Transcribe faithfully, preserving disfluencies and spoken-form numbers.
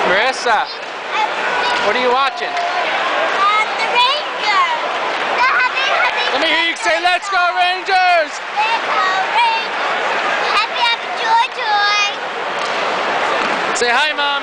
Marissa, what are you watching? Uh, the Rangers. The happy, happy, Let me hear you say, "Let's go Rangers!" Let's go Rangers. Happy, happy, joy, joy. Say hi, Mom.